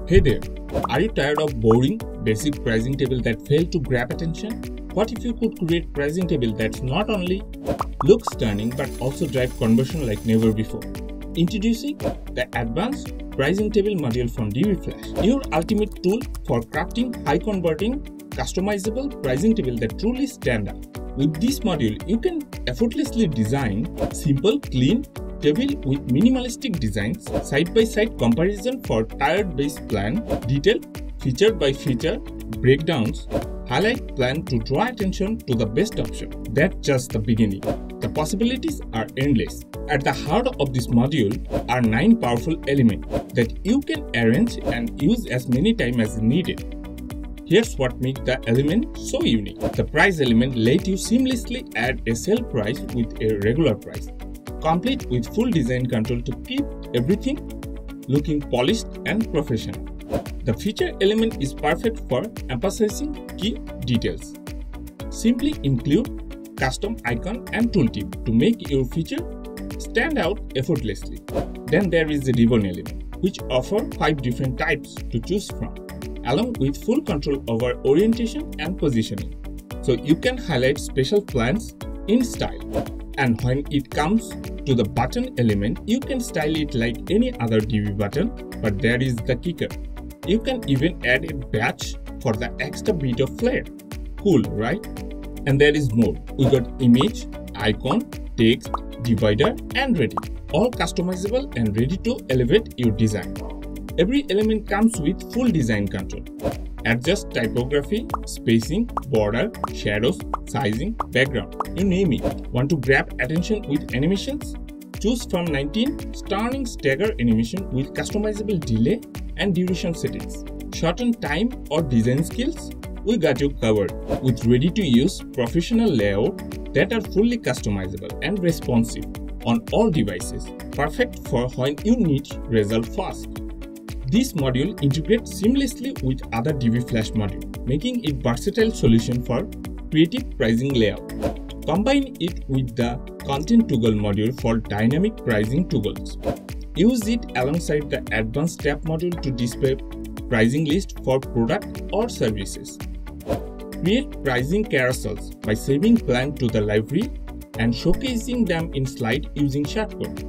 Hey there, are you tired of boring basic pricing table that fail to grab attention? What if you could create pricing table that's not only looks stunning but also drive conversion like never before? Introducing the Advanced Pricing Table Module from DiviFlash, your ultimate tool for crafting high converting, customizable pricing table that truly stand out. With this module, you can effortlessly design simple, clean table with minimalistic designs, side-by-side comparison for tiered-based plan, detailed feature-by-feature breakdowns, highlight plan to draw attention to the best option. That's just the beginning. The possibilities are endless. At the heart of this module are 9 powerful elements that you can arrange and use as many times as needed. Here's what makes the element so unique. The price element lets you seamlessly add a sale price with a regular price, complete with full design control to keep everything looking polished and professional. The feature element is perfect for emphasizing key details. Simply include custom icon and tooltip to make your feature stand out effortlessly. Then there is the ribbon element, which offers 5 different types to choose from, along with full control over orientation and positioning, so you can highlight special plans in style. And when it comes to the button element, you can style it like any other Divi button, but there is the kicker. You can even add a badge for the extra bit of flair. Cool, right? And there is more. We got image, icon, text, divider, and ready. All customizable and ready to elevate your design. Every element comes with full design control. Adjust typography, spacing, border, shadows, sizing, background, you name it. Want to grab attention with animations? Choose from 19 stunning stagger animation with customizable delay and duration settings. Shorten time or design skills? We got you covered with ready-to-use professional layout that are fully customizable and responsive on all devices, perfect for when you need result fast. This module integrates seamlessly with other DiviFlash modules, making it a versatile solution for creative pricing layout. Combine it with the Content Toggle module for dynamic pricing toggles. Use it alongside the Advanced Tab module to display pricing list for product or services. Create pricing carousels by saving plan to the library and showcasing them in slide using shortcut.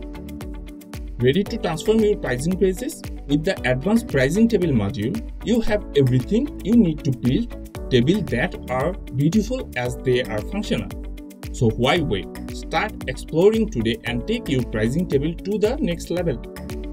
Ready to transform your pricing pages? With the Advanced Pricing Table Module, you have everything you need to build tables that are beautiful as they are functional. So why wait? Start exploring today and take your pricing table to the next level.